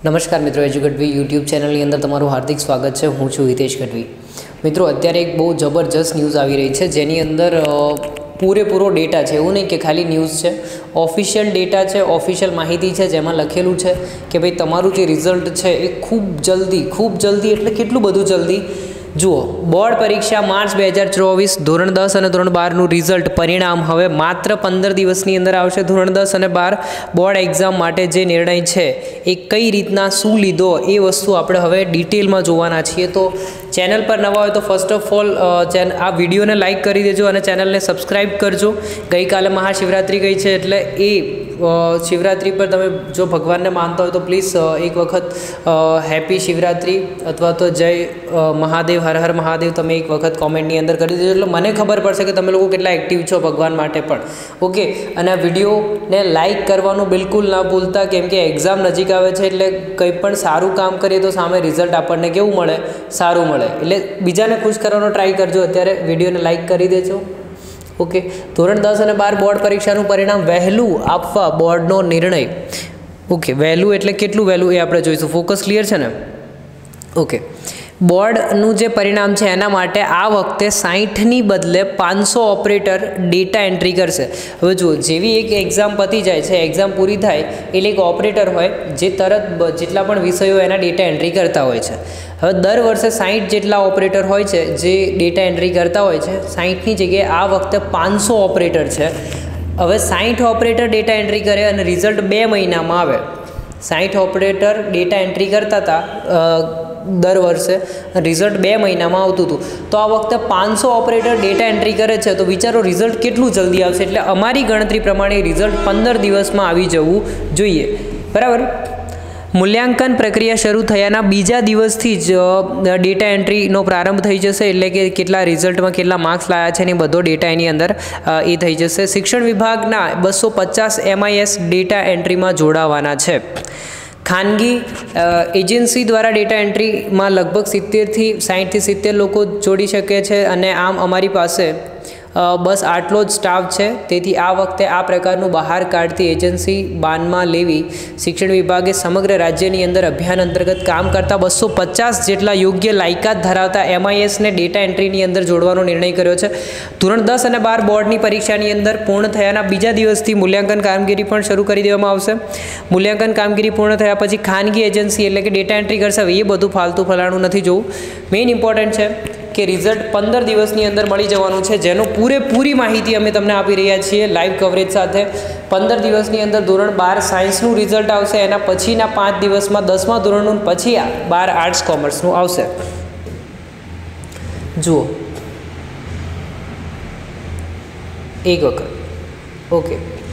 નમસ્કાર મિત્રો, એજ્યુ ગઢવી યુટ્યુબ ચેનલની અંદર તમારું હાર્દિક સ્વાગત છે। હું છું હિતેશ ગઢવી। મિત્રો, અત્યારે એક બહુ જબરજસ્ત ન્યૂઝ આવી રહી છે જેની અંદર પૂરેપૂરો ડેટા છે। એવું નહીં કે ખાલી ન્યૂઝ છે, ઓફિશિયલ ડેટા છે, ઓફિશિયલ માહિતી છે જેમાં લખેલું છે કે ભાઈ તમારું જે રિઝલ્ટ છે એ ખૂબ જલ્દી એટલે કેટલું બધું જલ્દી જુઓ। બોર્ડ પરીક્ષા માર્ચ 2024 ધોરણ 10 અને ધોરણ 12નું રિઝલ્ટ પરિણામ હવે માત્ર 15 દિવસની અંદર આવશે। ધોરણ 10 અને 12 બોર્ડ એક્ઝામ માટે જે નિર્ણય છે એ કઈ રીતના શું લીધો એ વસ્તુ આપણે હવે ડિટેલમાં જોવાના છીએ। તો ચેનલ પર નવા હોય તો ફર્સ્ટ ઓફ ઓલ આ વિડીયોને લાઇક કરી દેજો અને ચેનલને સબસ્ક્રાઈબ કરજો। ગઈકાલે મહાશિવરાત્રિ ગઈ છે એટલે એ શિવરાત્રિ પર તમે જો ભગવાનને માનતા હોય તો પ્લીઝ એક વખત હેપી શિવરાત્રિ અથવા તો જય મહાદેવ, હર હર મહાદેવ તમે એક વખત કોમેન્ટની અંદર કરી દેજો એટલે મને ખબર પડશે કે તમે લોકો કેટલા એક્ટિવ છો ભગવાન માટે પણ। ઓકે, અને આ વિડીયોને લાઇક કરવાનું બિલકુલ ના ભૂલતા, કેમ કે એક્ઝામ નજીક આવે છે એટલે કંઈ પણ સારું કામ કરીએ તો સામે રિઝલ્ટ આપણને કેવું મળે? સારું મળે। એટલે બીજાને ખુશ કરવાનો ટ્રાય કરજો। અત્યારે વિડીયોને લાઇક કરી દેજો। ઓકે, ધોરણ 10 અને 12 બોર્ડ પરીક્ષાનું પરિણામ વહેલું આપવા બોર્ડનો નિર્ણય। ઓકે, વહેલું એટલે કેટલું વહેલું એ આપણે જોઈશું। ફોકસ ક્લિયર છે ને? ઓકે, બોર્ડનું જે પરિણામ છે એના માટે આ વખતે 60ની બદલે 500 ઓપરેટર ડેટા એન્ટ્રી કરશે। હવે જુઓ, જેવી એક એક્ઝામ પતી જાય છે, એક્ઝામ પૂરી થાય એટલે એક ઓપરેટર હોય જે તરત જેટલા પણ વિષયો એના ડેટા એન્ટ્રી કરતા હોય છે। હવે દર વર્ષે 60 જેટલા ઓપરેટર હોય છે જે ડેટા એન્ટ્રી કરતા હોય છે। 60ની જગ્યાએ આ વખતે 500 ઓપરેટર છે। હવે 60 ઓપરેટર ડેટા એન્ટ્રી કરે અને રિઝલ્ટ 2 મહિનામાં આવે। 60 ઓપરેટર ડેટા એન્ટ્રી કરતા હતા દર વર્ષે, રિઝલ્ટ 2 મહિનામાં આવતું હતું। તો આ વખતે 500 ઓપરેટર ડેટા એન્ટ્રી કરે છે તો વિચારો રિઝલ્ટ કેટલું જલ્દી આવશે। એટલે અમારી ગણતરી પ્રમાણે રિઝલ્ટ 15 દિવસમાં આવી જવું જોઈએ, બરાબર। મૂલ્યાંકન પ્રક્રિયા શરૂ થયાના બીજા દિવસથી જ ડેટા એન્ટ્રીનો પ્રારંભ થઈ જશે, એટલે કે કેટલા રિઝલ્ટમાં કેટલા માર્ક્સ લાવ્યા છે એની બધો ડેટા એની અંદર એ થઈ જશે। શિક્ષણ વિભાગના 250 MIS ડેટા એન્ટ્રીમાં જોડાવાના છે। ખાનગી એજન્સી દ્વારા ડેટા એન્ટ્રીમાં લગભગ 60 લોકો જોડી શકે છે અને આમ અમારી પાસે બસ આટલો જ સ્ટાફ છે। તેથી આ વખતે આ પ્રકારનું બહાર કાઢતી એજન્સી બાનમાં લેવી શિક્ષણ વિભાગે સમગ્ર રાજ્યની અંદર અભિયાન અંતર્ગત કામ કરતા 250 જેટલા યોગ્ય લાયકાત ધરાવતા MISને ડેટા એન્ટ્રીની અંદર જોડવાનો નિર્ણય કર્યો છે। ધોરણ 10 અને 12 બોર્ડની પરીક્ષાની અંદર પૂર્ણ થયાના બીજા દિવસથી મૂલ્યાંકન કામગીરી પણ શરૂ કરી દેવામાં આવશે। મૂલ્યાંકન કામગીરી પૂર્ણ થયા પછી ખાનગી એજન્સી એટલે કે ડેટા એન્ટ્રી કરશે। એ બધું ફાલતુ ફલાણું નથી જોવું, મેઇન ઇમ્પોર્ટન્ટ છે કે રિઝલ્ટ 15 દિવસની અંદર મળી જવાનું છે, જેનો પૂરી માહિતી અમે તમને આપી રહ્યા છીએ લાઈવ કવરેજ સાથે। 15 દિવસની અંદર ધોરણ 12 સાયન્સનું રિઝલ્ટ આવશે, એના પછીના 5 દિવસમાં 10મા ધોરણનું, પછી 12 આર્ટ્સ કોમર્સનું આવશે। જુઓ એક વખત, ઓકે,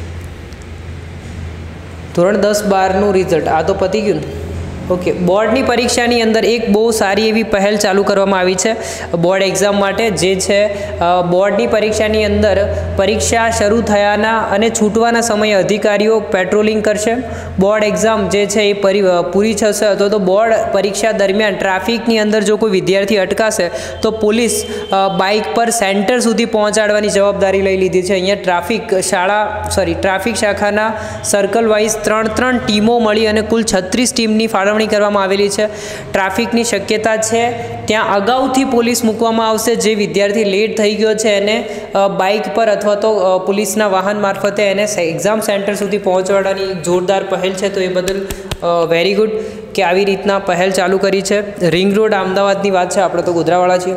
ધોરણ 10-12નું રિઝલ્ટ આ તો પતી ગયું ને। ઓકે, બોર્ડની પરીક્ષાની અંદર એક બહુ સારી એવી પહેલ ચાલુ કરવામાં આવી છે બોર્ડ એક્ઝામ માટે, જે છે બોર્ડની પરીક્ષાની અંદર પરીક્ષા શરૂ થયાના અને છૂટવાના સમયે અધિકારીઓ પેટ્રોલિંગ કરશે। બોર્ડ એક્ઝામ જે છે એ પૂરી થશે અથવા તો બોર્ડ પરીક્ષા દરમિયાન ટ્રાફિકની અંદર જો કોઈ વિદ્યાર્થી અટકાશે તો પોલીસ બાઇક પર સેન્ટર સુધી પહોંચાડવાની જવાબદારી લઈ લીધી છે। અહીંયા ટ્રાફિક શાખાના સર્કલ વાઇઝ 3 ટીમો મળી અને કુલ 36 ટીમની ફાળવણી કરવામાં આવેલી છે। ટ્રાફિકની શક્યતા છે ત્યાં અગાઉથી પોલીસ મૂકવામાં આવશે। જે વિદ્યાર્થી લેટ થઈ ગયો છે એને બાઇક પર અથવા તો પોલીસના વાહન મારફતે એને એક્ઝામ સેન્ટર સુધી પહોંચાડવાની જોરદાર પહેલ છે। તો એ બદલ વેરી ગુડ કે આવી રીતના પહેલ ચાલુ કરી છે। રિંગ રોડ અમદાવાદની વાત છે, આપણે તો ગોધરાવાળા છીએ।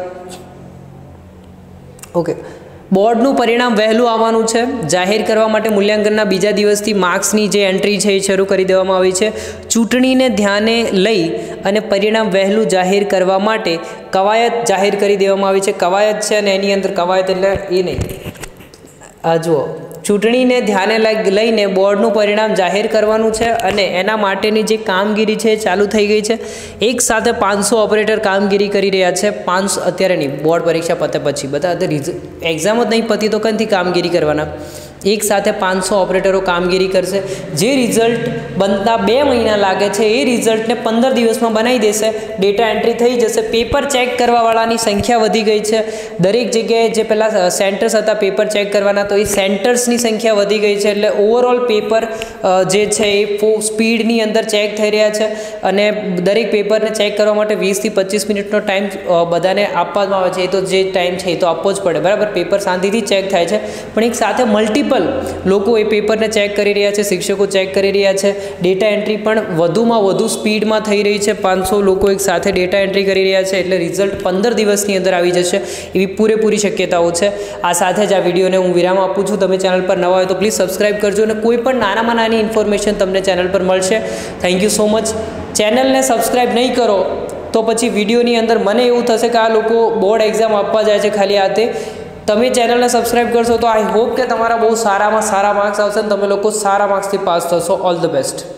ઓકે, બોર્ડનું પરિણામ વહેલું આવવાનું છે। જાહેર કરવા માટે મૂલ્યાંકનના બીજા દિવસથી માર્ક્સની જે એન્ટ્રી છે એ શરૂ કરી દેવામાં આવી છે। ચૂંટણીને ધ્યાને લઈ અને પરિણામ વહેલું જાહેર કરવા માટે કવાયત જાહેર કરી દેવામાં આવી છે। કવાયત છે અને એની અંદર કવાયત એટલે એ નહીં, આ જુઓ, ચૂંટણીને ધ્યાને લઈને બોર્ડનું પરિણામ જાહેર કરવાનું છે અને એના માટેની જે કામગીરી છે એ ચાલુ થઈ ગઈ છે। એક સાથે 500 ઓપરેટર કામગીરી કરી રહ્યા છે। 500 અત્યારે નહીં, બોર્ડ પરીક્ષા પતે પછી, બધા એક્ઝામ જ નહીં પતી તો કંઈથી કામગીરી કરવાના? એક સાથે 500 ઓપરેટરો કામગીરી કરશે. જે રિઝલ્ટ બનતા 2 મહિના લાગે છે એ રિઝલ્ટને 15 દિવસમાં બનાવી દેશે. ડેટા એન્ટ્રી થઈ જશે. પેપર ચેક કરવાવાળાની સંખ્યા વધી ગઈ છે. દરેક જગ્યાએ જે પહેલાં સેન્ટર્સ હતા પેપર ચેક કરવાના, તો એ સેન્ટર્સની સંખ્યા વધી ગઈ છે. એટલે ઓવરઓલ પેપર જે છે એ સ્પીડની અંદર ચેક થઈ રહ્યા છે. અને દરેક પેપરને ચેક કરવા માટે 20 થી 25 મિનિટનો ટાઈમ બધાને આપવામાં આવે છે. એ તો જે ટાઈમ છે એ તો આપવો જ પડે, બરાબર. પેપર શાંતિથી ચેક થાય છે, પણ એક સાથે મલ્ટિપલ લોકો એ પેપરને ચેક કરી રહ્યા છે, શિક્ષકો ચેક કરી રહ્યા છે. ડેટા એન્ટ્રી પણ વધુમાં વધુ સ્પીડમાં થઈ રહી છે. 500 લોકો એક સાથે ડેટા એન્ટ્રી કરી રહ્યા છે. એટલે રિઝલ્ટ 15 દિવસની અંદર આવી જશે એવી પૂરેપૂરી શક્યતાઓ છે. આ સાથે જ આ વિડીયોને હું વિરામ આપું છું. તમે ચેનલ પર નવા હોય તો પ્લીઝ સબસ્ક્રાઈબ કરજો અને કોઈ પણ નાનામાં નાની ઇન્ફોર્મેશન તમને ચેનલ પર મળશે. Thank you so much. ચેનલને સબસ્ક્રાઈબ નહીં કરો તો પછી વિડીયોની અંદર મને એવું થશે કે આ લોકો બોર્ડ એક્ઝામ આપવા જાય છે ખાલી આ તે. તમે ચેનલને સબસ્ક્રાઈબ કરશો તો આઈ હોપ કે તમારા બહુ સારામાં સારા માર્ક્સ આવશે અને તમે લોકો સારા માર્ક્સથી પાસ થશો. All the best.